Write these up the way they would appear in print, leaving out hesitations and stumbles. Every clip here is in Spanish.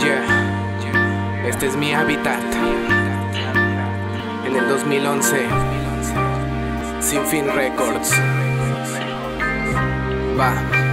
Yeah, este es mi hábitat. En el 2011, Sin Fin Records. Va.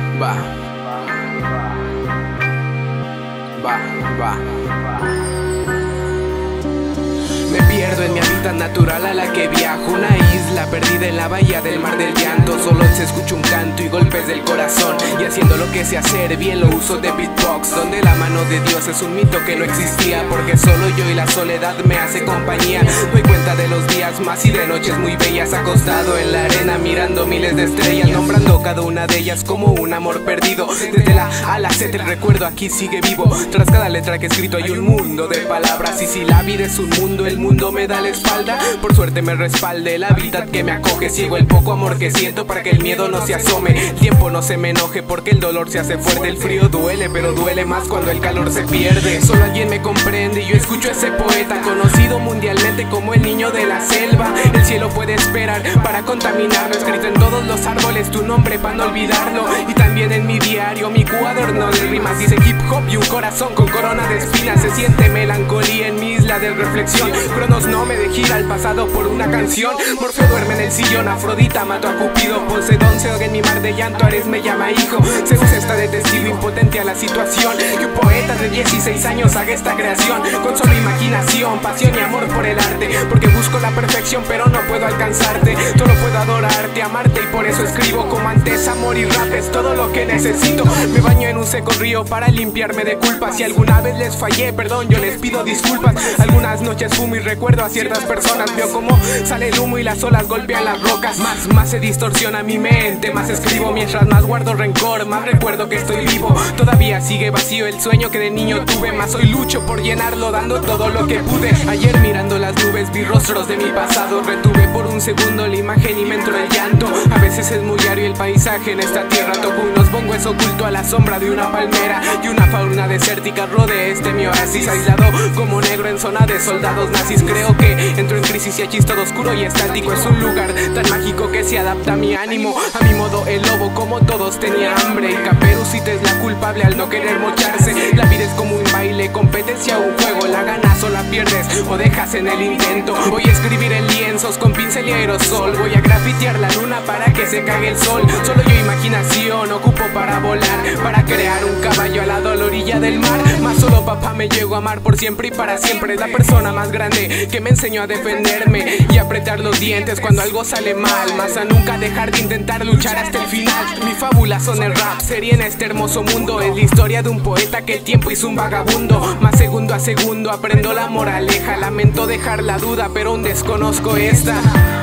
Me pierdo en mi hábitat natural a la que viajo, una isla perdida en la bahía del mar del llanto. Solo se escucha un canto y golpes del corazón, y haciendo lo que sé hacer bien lo uso de beatbox, donde la mano de Dios es un mito que no existía, porque solo yo y la soledad me hace compañía. Doy cuenta de los días más y de noches muy bellas, acostado en la arena mirando miles de estrellas, nombrando cada una de ellas como un amor perdido. Desde la A a la Z el recuerdo aquí sigue vivo, tras cada letra que he escrito hay un mundo de palabras, y si la vida es un mundo, el mundo me da la espalda. Por suerte me respalde el hábitat que me acoge, ciego el poco amor que siento para que el miedo no se asome, el tiempo no se me enoje porque el dolor se hace fuerte. El frío duele, pero duele más cuando el calor se pierde. Solo alguien me comprende y yo escucho a ese poeta, conocido mundialmente como el niño de la selva. El cielo puede esperar para contaminarlo, escrito en todos los árboles tu nombre para no olvidarlo. Y también en mi diario, mi cuaderno de rimas dice hip hop y un corazón con corona de espinas. Se siente melancolía en mi isla de reflexión. Cronos no me deja al pasado por una canción. Morfeo duerme en el sillón, Afrodita mató a Cupido, Poseidón se ahoga en mi mar de llanto, Ares me llama hijo, Zeus está de testigo impotente a la situación. Que un poeta de 16 años haga esta creación con solo imaginación, pasión y amor por el arte, porque busco la perfección pero no puedo alcanzarte. Solo puedo adorarte, amarte y por eso escribo como antes. Amor y rap es todo lo que necesito. Me baño en un seco río para limpiarme de culpas. Si alguna vez les fallé, perdón, yo les pido disculpas. Algunas noches fumo y recuerdo a ciertas personas, veo como sale el humo y las olas golpean las rocas. Más se distorsiona mi mente, más escribo, mientras más guardo rencor, más recuerdo que estoy vivo. Todavía sigue vacío el sueño que de niño tuve, más hoy lucho por llenarlo dando todo lo que pude. Ayer mirando las nubes vi rostros de mi pasado, retuve por un segundo la imagen y me entró el llanto. A veces es muy ario el paisaje en esta tierra, toco unos bongos oculto a la sombra de una palmera, y una fauna desértica rodea este mi oasis, aislado como negro en zona de soldados nazis. Creo que entro en crisis y aquí es todo oscuro y estático. Es un lugar tan mágico que se adapta a mi ánimo. A mi modo el lobo como todos tenía hambre, y Caperucita es la culpable al no querer mocharse. La vida es como un baile, competencia o un juego, la ganas o la pierdes o dejas en el intento. Voy a escribir en lienzos con pincel y aerosol, voy a grafitear la luna para que se cague el sol. Solo yo imaginación ocupo para volar, para crear un caballo al lado a la orilla del mar. Más solo papá me llegó a amar por siempre y para siempre. Es la persona más grande que me enseñó a defenderme y apretar los dientes cuando algo sale mal, más a nunca dejar de intentar luchar hasta el final. Mi fábula son el rap, sería en este hermoso mundo. Es la historia de un poeta que el tiempo hizo un vagabundo. Más segundo a segundo aprendo la moraleja. Lamento dejar la duda pero aún desconozco esta.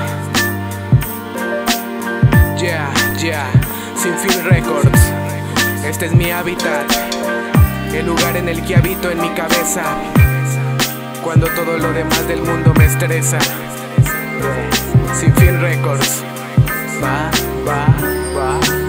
Sin Fin Records. Este es mi hábitat, el lugar en el que habito en mi cabeza cuando todo lo demás del mundo me estresa. Sin Fin Records. Va.